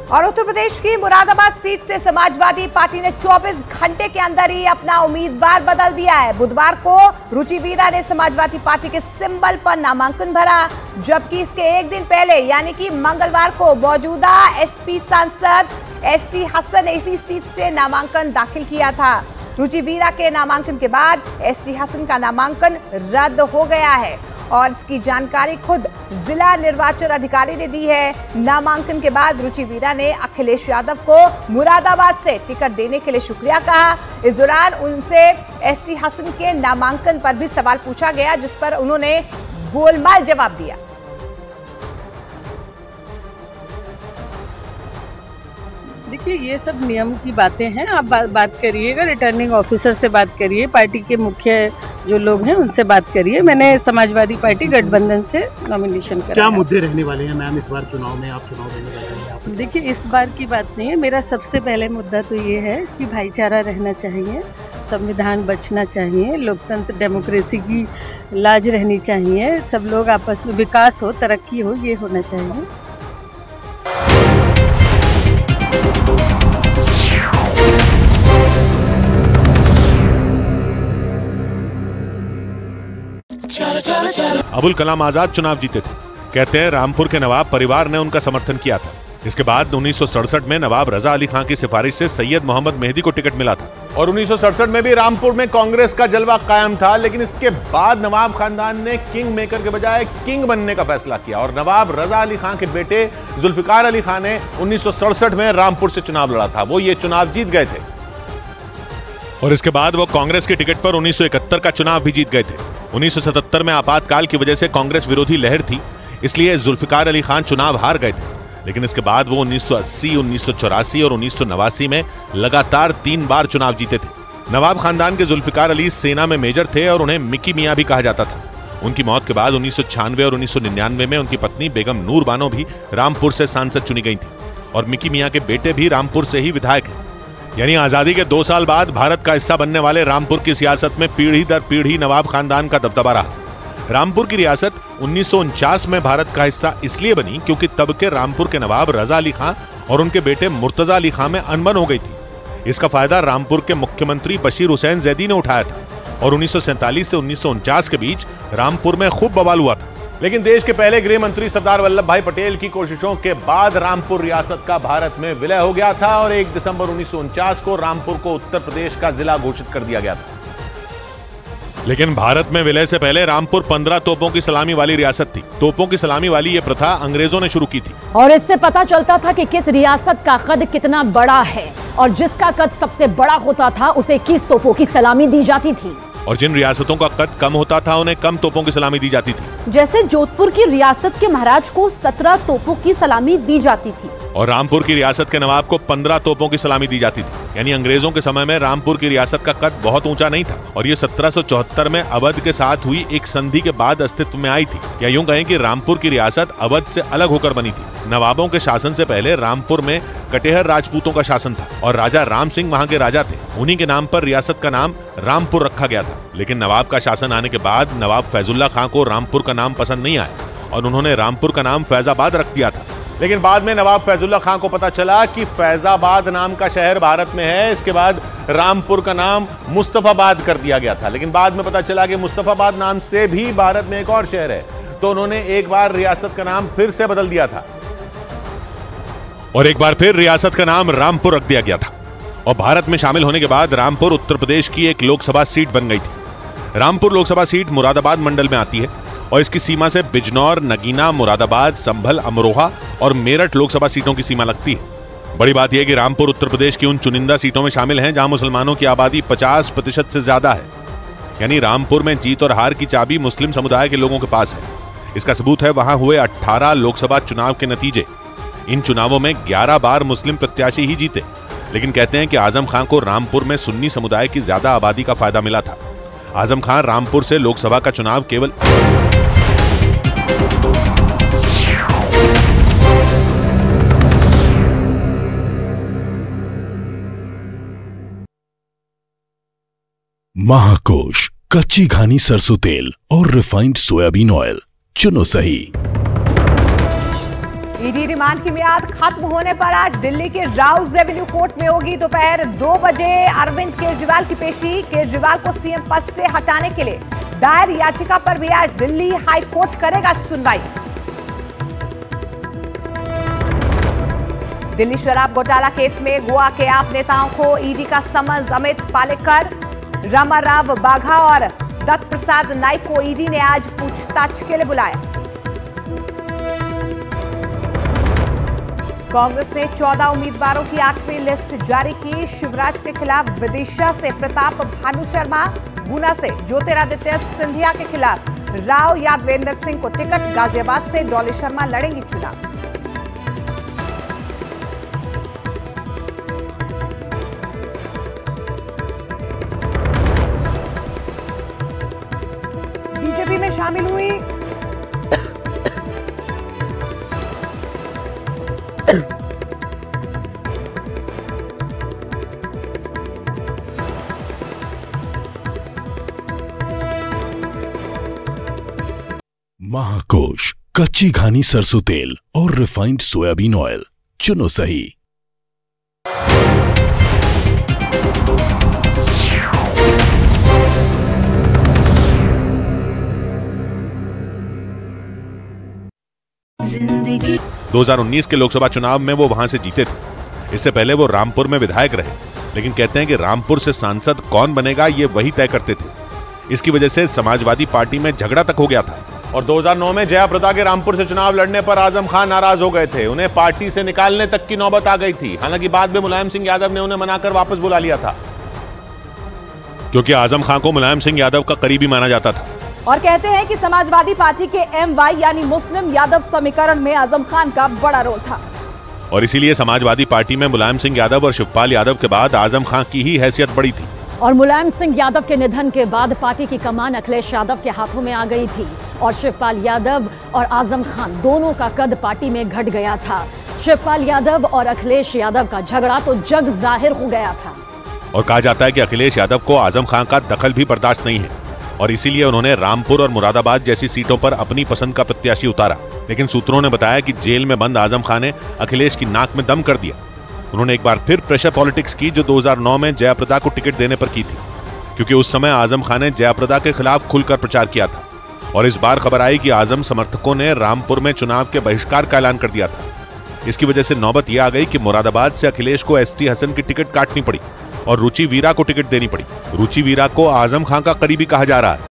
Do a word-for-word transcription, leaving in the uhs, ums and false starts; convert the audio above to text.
और उत्तर प्रदेश की मुरादाबाद सीट से समाजवादी पार्टी ने चौबीस घंटे के अंदर ही अपना उम्मीदवार बदल दिया है। बुधवार को रुचि वीरा ने समाजवादी पार्टी के सिंबल पर नामांकन भरा, जबकि इसके एक दिन पहले यानी कि मंगलवार को मौजूदा एसपी सांसद एसटी हसन ने इसी सीट से नामांकन दाखिल किया था। रुचि वीरा के नामांकन के बाद एसटी हसन का नामांकन रद्द हो गया है और इसकी जानकारी खुद जिला निर्वाचन अधिकारी ने दी है। नामांकन के बाद रुचि वीरा ने अखिलेश यादव को मुरादाबाद से टिकट देने के लिए शुक्रिया कहा। इस दौरान उनसे एसटी हसन के नामांकन पर भी सवाल पूछा गया, जिस पर उन्होंने गोलमाल जवाब दिया। देखिए, ये सब नियम की बातें हैं। आप बा, बात करिएगा, रिटर्निंग ऑफिसर से बात करिए, पार्टी के मुख्य जो लोग हैं उनसे बात करिए। मैंने समाजवादी पार्टी गठबंधन से नॉमिनेशन कराया। क्या मुद्दे रहने वाले हैं मैम इस बार चुनाव में? आप चुनाव देने वाले हैं? देखिए, इस बार की बात नहीं है। मेरा सबसे पहले मुद्दा तो ये है कि भाईचारा रहना चाहिए, संविधान बचना चाहिए, लोकतंत्र डेमोक्रेसी की लाज रहनी चाहिए, सब लोग आपस में विकास हो, तरक्की हो, ये होना चाहिए। अबुल कलाम आजाद चुनाव जीते थे। कहते हैं रामपुर के नवाब परिवार ने उनका समर्थन किया था। इसके बाद उन्नीस सौ सड़सठ में नवाब रजा अली खां की सिफारिश से सैयद मोहम्मद मेहदी को टिकट मिला था और उन्नीस सौ सड़सठ में भी रामपुर में कांग्रेस का जलवा कायम था। लेकिन इसके बाद नवाब खानदान ने किंग मेकर के बजाय किंग बनने का फैसला किया और नवाब रजा अली खां के बेटे जुल्फिकार अली खां ने उन्नीस सौ सड़सठ में रामपुर से चुनाव लड़ा था। वो ये चुनाव जीत गए थे और इसके बाद वो कांग्रेस की टिकट पर उन्नीस सौ इकहत्तर का चुनाव भी जीत गए थे। उन्नीस सौ सतहत्तर में आपातकाल की वजह से कांग्रेस विरोधी लहर थी, इसलिए जुल्फिकार अली खान चुनाव हार गए थे। लेकिन इसके बाद वो उन्नीस सौ अस्सी, उन्नीस सौ चौरासी और उन्नीस सौ नवासी में लगातार तीन बार चुनाव जीते थे। नवाब खानदान के जुल्फिकार अली सेना में मेजर थे और उन्हें मिकी मियां भी कहा जाता था। उनकी मौत के बाद उन्नीस सौ छियानवे और उन्नीस सौ निन्यानवे में उनकी पत्नी बेगम नूर बानो भी रामपुर से सांसद चुनी गई थी और मिकी मियां के बेटे भी रामपुर से ही विधायक हैं। यानी आजादी के दो साल बाद भारत का हिस्सा बनने वाले रामपुर की सियासत में पीढ़ी दर पीढ़ी नवाब खानदान का दबदबा रहा। रामपुर की रियासत उन्नीस सौ उनचास में भारत का हिस्सा इसलिए बनी क्योंकि तब के रामपुर के नवाब रजा अली खां और उनके बेटे मुर्तजा अली खां में अनबन हो गई थी। इसका फायदा रामपुर के मुख्यमंत्री बशीर हुसैन जैदी ने उठाया था और उन्नीस सौ सैंतालीस से उन्नीस सौ उनचास के बीच रामपुर में खूब बवाल हुआ था। लेकिन देश के पहले गृह मंत्री सरदार वल्लभ भाई पटेल की कोशिशों के बाद रामपुर रियासत का भारत में विलय हो गया था और एक दिसंबर उन्नीस सौ उनचास को रामपुर को उत्तर प्रदेश का जिला घोषित कर दिया गया था। लेकिन भारत में विलय से पहले रामपुर पंद्रह तोपों की सलामी वाली रियासत थी। तोपों की सलामी वाली ये प्रथा अंग्रेजों ने शुरू की थी और इससे पता चलता था कि किस रियासत का कद कितना बड़ा है और जिसका कद सबसे बड़ा होता था उसे इक्कीस तोपों की सलामी दी जाती थी और जिन रियासतों का कद कम होता था उन्हें कम तोपों की सलामी दी जाती थी। जैसे जोधपुर की रियासत के महाराज को सत्रह तोपों की सलामी दी जाती थी और रामपुर की रियासत के नवाब को पंद्रह तोपों की सलामी दी जाती थी। यानी अंग्रेजों के समय में रामपुर की रियासत का कद बहुत ऊंचा नहीं था और ये सत्रह सौ चौहत्तर में अवध के साथ हुई एक संधि के बाद अस्तित्व में आई थी। या यूं कहें कि रामपुर की रियासत अवध से अलग होकर बनी थी। नवाबों के शासन से पहले रामपुर में कटेहर राजपूतों का शासन था और राजा राम सिंह वहां के राजा थे। उन्हीं के नाम पर रियासत का नाम रामपुर रखा गया था। लेकिन नवाब का शासन आने के बाद नवाब फैजुल्ला खां को रामपुर का नाम पसंद नहीं आया और उन्होंने रामपुर का नाम फैजाबाद रख दिया था। लेकिन बाद में नवाब फैजुल्ला खां को पता चला कि फैजाबाद नाम का शहर भारत में है। इसके बाद रामपुर का नाम मुस्तफाबाद कर दिया गया था। लेकिन बाद में पता चला कि मुस्तफाबाद नाम से भी भारत में एक और शहर है, तो उन्होंने एक बार रियासत का नाम फिर से बदल दिया था और एक बार फिर रियासत का नाम रामपुर रख दिया गया था। और भारत में शामिल होने के बाद रामपुर उत्तर प्रदेश की एक लोकसभा सीट बन गई थी। रामपुर लोकसभा सीट मुरादाबाद मंडल में आती है और इसकी सीमा से बिजनौर, नगीना, मुरादाबाद, संभल, अमरोहा और मेरठ लोकसभा सीटों की सीमा लगती है। बड़ी बात यह कि रामपुर उत्तर प्रदेश की उन चुनिंदा सीटों में शामिल हैं जहां मुसलमानों की आबादी पचास प्रतिशत से ज्यादा है। यानी रामपुर में जीत और हार की चाबी मुस्लिम समुदाय के लोगों के पास है। इसका सबूत है वहां हुए अठारह लोकसभा चुनाव के नतीजे। इन चुनावों में ग्यारह बार मुस्लिम प्रत्याशी ही जीते। लेकिन कहते हैं कि आजम खां को रामपुर में सुन्नी समुदाय की ज्यादा आबादी का फायदा मिला था। आजम खां रामपुर से लोकसभा का चुनाव केवल महाकोश, कच्ची घानी सरसों तेल और रिफाइंड सोयाबीन ऑयल चुनो सही। ईडी रिमांड की मियाद खत्म होने पर आज दिल्ली के राउज एवेन्यू कोर्ट में होगी दोपहर दो बजे अरविंद केजरीवाल की पेशी। केजरीवाल को सीएम पद से हटाने के लिए दायर याचिका पर भी आज दिल्ली हाई कोर्ट करेगा सुनवाई। दिल्ली शराब घोटाला केस में गोवा के आप नेताओं को ईडी का समन्स। अमित पालेकर, रामाराव बाघा और दत्त प्रसाद नाइक को ईडी ने आज पूछताछ के लिए बुलाया। कांग्रेस ने चौदह उम्मीदवारों की आठवीं लिस्ट जारी की। शिवराज के खिलाफ विदिशा से प्रताप भानु शर्मा, गुना से ज्योतिरादित्य सिंधिया के खिलाफ राव यादवेंद्र सिंह को टिकट, गाजियाबाद से डॉली शर्मा लड़ेंगी चुनाव। बीजेपी में शामिल हुई महाकोश कच्ची घानी सरसों तेल और रिफाइंड सोयाबीन ऑयल चुनो सही। दो हज़ार उन्नीस के लोकसभा चुनाव में वो वहां से जीते थे। इससे पहले वो रामपुर में विधायक रहे, लेकिन कहते हैं कि रामपुर से सांसद कौन बनेगा ये वही तय करते थे। इसकी वजह से समाजवादी पार्टी में झगड़ा तक हो गया था। और दो हज़ार नौ में जया प्रदा के रामपुर से चुनाव लड़ने पर आजम खान नाराज हो गए थे। उन्हें पार्टी से निकालने तक की नौबत आ गई थी। हालांकि बाद में मुलायम सिंह यादव ने उन्हें मनाकर वापस बुला लिया था, क्योंकि आजम खान को मुलायम सिंह यादव का करीबी माना जाता था। और कहते हैं कि समाजवादी पार्टी के एम वाई यानी मुस्लिम यादव समीकरण में आजम खान का बड़ा रोल था। और इसीलिए समाजवादी पार्टी में मुलायम सिंह यादव और शिवपाल यादव के बाद आजम खान की ही हैसियत बड़ी थी। और मुलायम सिंह यादव के निधन के बाद पार्टी की कमान अखिलेश यादव के हाथों में आ गई थी और शिवपाल यादव और आजम खान दोनों का कद पार्टी में घट गया था। शिवपाल यादव और अखिलेश यादव का झगड़ा तो जग जाहिर हो गया था। और कहा जाता है कि अखिलेश यादव को आजम खान का दखल भी बर्दाश्त नहीं है और इसीलिए उन्होंने रामपुर और मुरादाबाद जैसी सीटों पर अपनी पसंद का प्रत्याशी उतारा। लेकिन सूत्रों ने बताया कि जेल में बंद आजम खान ने अखिलेश की नाक में दम कर दिया। उन्होंने एक बार फिर प्रेशर पॉलिटिक्स की, जो दो हज़ार नौ में जयाप्रदा को टिकट देने पर की थी, क्योंकि उस समय आजम खान ने जयाप्रदा के खिलाफ खुलकर प्रचार किया था। और इस बार खबर आई कि आजम समर्थकों ने रामपुर में चुनाव के बहिष्कार का ऐलान कर दिया था। इसकी वजह से नौबत यह आ गई कि मुरादाबाद से अखिलेश को एस टी हसन की टिकट काटनी पड़ी और रुचि वीरा को टिकट देनी पड़ी। रुचि वीरा को आजम खान का करीबी कहा जा रहा है।